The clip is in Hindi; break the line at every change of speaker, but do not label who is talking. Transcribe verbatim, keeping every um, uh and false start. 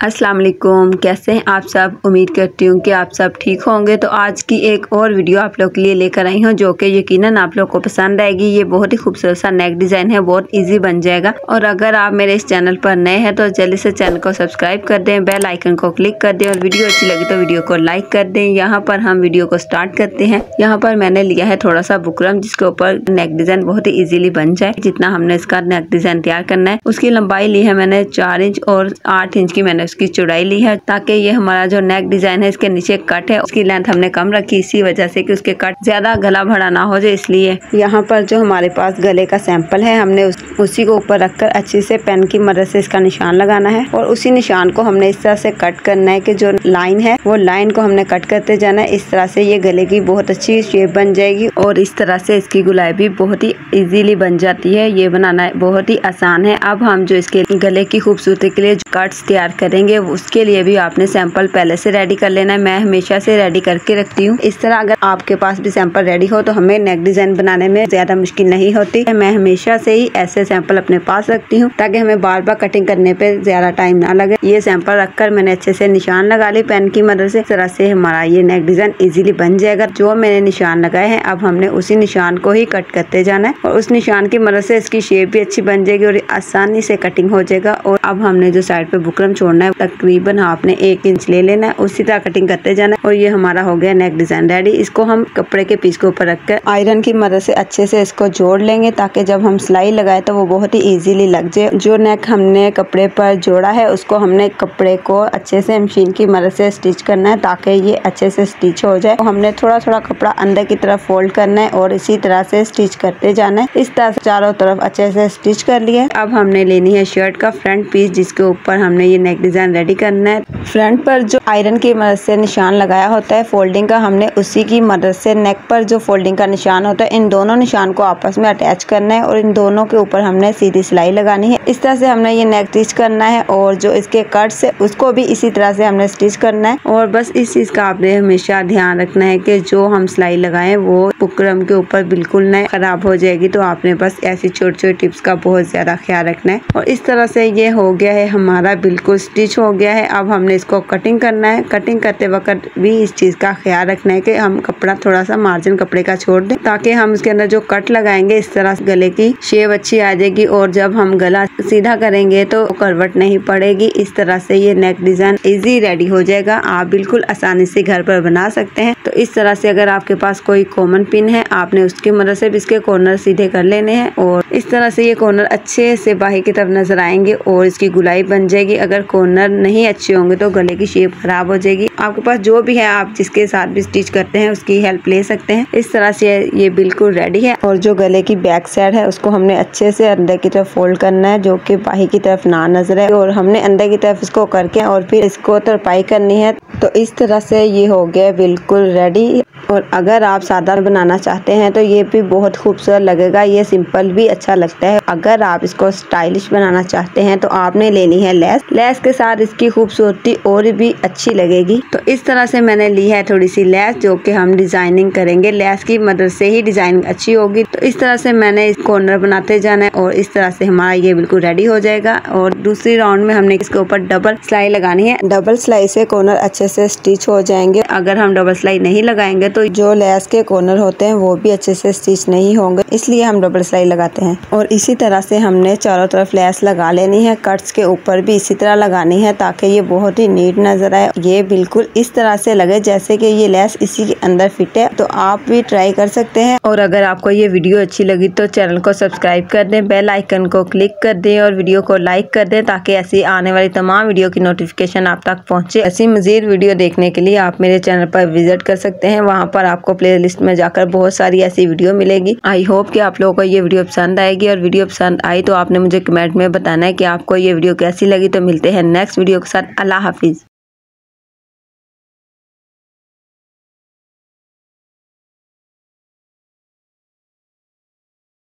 अस्सलाम वालेकुम, कैसे हैं आप सब। उम्मीद करती हूँ कि आप सब ठीक होंगे। तो आज की एक और वीडियो आप लोग के लिए लेकर आई हूँ जो कि यकीनन आप लोग को पसंद आएगी। ये बहुत ही खूबसूरत सा नेक डिज़ाइन है, बहुत इजी बन जाएगा। और अगर आप मेरे इस चैनल पर नए हैं तो जल्दी से चैनल को सब्सक्राइब कर दें, बेल आइकन को क्लिक कर दें और वीडियो अच्छी लगी तो वीडियो को लाइक कर दें। यहाँ पर हम वीडियो को स्टार्ट करते हैं। यहाँ पर मैंने लिया है थोड़ा सा बुकरम जिसके ऊपर नेक डिज़ाइन बहुत ही ईजिली बन जाए। जितना हमने इसका नेक डिज़ाइन तैयार करना है उसकी लंबाई ली है मैंने चार इंच और आठ इंच की मैंने उसकी चौड़ाई ली है, ताकि ये हमारा जो नेक डिजाइन है इसके नीचे कट है उसकी लेंथ हमने कम रखी, इसी वजह से कि उसके कट ज्यादा गला भरा ना हो जाए। इसलिए यहाँ पर जो हमारे पास गले का सैंपल है हमने उस, उसी को ऊपर रखकर अच्छे से पेन की मदद से इसका निशान लगाना है और उसी निशान को हमने इस तरह से कट करना है कि जो लाइन है वो लाइन को हमने कट करते जाना है। इस तरह से ये गले की बहुत अच्छी शेप बन जाएगी और इस तरह से इसकी गुलाई भी बहुत ही इजीली बन जाती है। ये बनाना बहुत ही आसान है। अब हम जो इसके गले की खूबसूरती के लिए कट्स तैयार करेंगे उसके लिए भी आपने सैंपल पहले से रेडी कर लेना है। मैं हमेशा से रेडी करके रखती हूँ। इस तरह अगर आपके पास भी सैंपल रेडी हो तो हमें नेक डिजाइन बनाने में ज्यादा मुश्किल नहीं होती। मैं हमेशा से ही ऐसे सैंपल अपने पास रखती हूँ ताकि हमें बार बार कटिंग करने पे ज्यादा टाइम ना लगे। ये सैंपल रखकर मैंने अच्छे से निशान लगा ली पेन की मदद से। इस तरह से हमारा ये नेक डिजाइन इजीली बन जाएगा। जो मैंने निशान लगाए हैं अब हमने उसी निशान को ही कट करते जाना है और उस निशान की मदद से इसकी शेप भी अच्छी बन जाएगी और आसानी से कटिंग हो जाएगा। और अब हमने जो साइड पे बुकरम छोड़ना है तकरीबन आपने एक इंच ले लेना है, उसी तरह कटिंग करते जाना है और ये हमारा हो गया नेक डिजाइन रेडी। इसको हम कपड़े के पीस के ऊपर रखकर आयरन की मदद से अच्छे से इसको जोड़ लेंगे ताकि जब हम सिलाई लगाए तो वो बहुत ही इजीली लग जाए। जो नेक हमने कपड़े पर जोड़ा है उसको हमने कपड़े को अच्छे से मशीन की मदद से स्टिच करना है ताकि ये अच्छे से स्टिच हो जाए। तो हमने थोड़ा थोड़ा कपड़ा अंदर की तरफ फोल्ड करना है और इसी तरह से स्टिच करते जाना है। इस तरह से चारों तरफ अच्छे से स्टिच कर लिया। अब हमने लेनी है शर्ट का फ्रंट पीस जिसके ऊपर हमने ये नेक डिजाइन रेडी करना है। फ्रंट पर जो आयरन की मदद से निशान लगाया होता है फोल्डिंग का, हमने उसी की मदद से नेक पर जो फोल्डिंग का निशान होता है इन दोनों निशान को आपस में अटैच करना है और इन दोनों के ऊपर हमने सीधी सिलाई लगानी है। इस तरह से हमने ये नेक स्टिच करना है और जो इसके कट्स है उसको भी इसी तरह से हमने स्टिच करना है। और बस इस चीज का आपने हमेशा ध्यान रखना है कि जो हम सिलाई लगाए वो बुकरम के ऊपर बिल्कुल न खराब हो जाएगी। तो आपने बस ऐसी छोटी छोटी टिप्स का बहुत ज्यादा ख्याल रखना है। और इस तरह से ये हो गया है हमारा बिल्कुल स्टिच हो गया है। अब हमने इसको कटिंग करना है। कटिंग करते वक्त भी इस चीज का ख्याल रखना है कि हम कपड़ा थोड़ा सा मार्जिन कपड़े का छोड़ दें ताकि हम उसके अंदर जो कट लगाएंगे इस तरह से गले की शेप अच्छी आ जाएगी और जब हम गला सीधा करेंगे तो करवट नहीं पड़ेगी। इस तरह से ये नेक डिजाइन इजी रेडी हो जाएगा। आप बिल्कुल आसानी से घर पर बना सकते हैं। तो इस तरह से अगर आपके पास कोई कॉमन पिन है आपने उसकी मदद से भी इसके कॉर्नर सीधे कर लेने हैं और इस तरह से ये कॉर्नर अच्छे से बाहर की तरफ नजर आएंगे और इसकी गुलाई बन जाएगी। अगर कॉर्नर नहीं अच्छे होंगे तो गले की शेप खराब हो जाएगी। आपके पास जो भी है आप जिसके साथ भी स्टिच करते हैं उसकी हेल्प ले सकते हैं। इस तरह से ये बिल्कुल रेडी है। और जो गले की बैक साइड है उसको हमने अच्छे से अंदर की तरफ फोल्ड करना है जो कि बाहर की तरफ ना नजर है और हमने अंदर की तरफ इसको करके और फिर इसको तरपाई करनी है। तो इस तरह से ये हो गया बिल्कुल रेडी। और अगर आप सादा बनाना चाहते हैं तो ये भी बहुत खूबसूरत लगेगा। ये सिंपल भी अच्छा लगता है। अगर आप इसको स्टाइलिश बनाना चाहते हैं तो आपने लेनी है लेस। लेस के साथ इसकी खूबसूरती और भी अच्छी लगेगी। तो इस तरह से मैंने ली है थोड़ी सी लेस जो कि हम डिजाइनिंग करेंगे। लेस की मदद से ही डिजाइनिंग अच्छी होगी। तो इस तरह से मैंने इस कॉर्नर बनाते जाना है और इस तरह से हमारा ये बिल्कुल रेडी हो जाएगा। और दूसरी राउंड में हमने इसके ऊपर डबल सिलाई लगानी है। डबल सिलाई से कॉर्नर अच्छे से स्टिच हो जाएंगे। अगर हम डबल सिलाई नहीं लगाएंगे तो जो लेस के कॉर्नर होते हैं वो भी अच्छे से स्टिच नहीं होंगे, इसलिए हम डबल सिलाई लगाते हैं। और इसी तरह से हमने चारों तरफ लेस लगा लेनी है। कट्स के ऊपर भी इसी तरह लगानी है ताकि ये बहुत ही नीट नजर आए। ये बिल्कुल इस तरह से लगे जैसे कि ये लेस इसी के अंदर फिट है। तो आप भी ट्राई कर सकते हैं। और अगर आपको ये वीडियो अच्छी लगी तो चैनल को सब्सक्राइब कर दें, बेल आइकन को क्लिक कर दें और वीडियो को लाइक कर दें ताकि ऐसी आने वाली तमाम वीडियो की नोटिफिकेशन आप तक पहुंचे। ऐसी मजीद वीडियो देखने के लिए आप मेरे चैनल पर विजिट कर सकते हैं। वहाँ पर आपको प्लेलिस्ट में जाकर बहुत सारी ऐसी वीडियो मिलेगी। आई होप कि आप लोगों को ये वीडियो पसंद आएगी। और वीडियो पसंद आई तो आपने मुझे कमेंट में बताना है कि आपको ये वीडियो कैसी लगी। तो मिलते हैं नेक्स्ट वीडियो के साथ। अल्लाह हाफिज।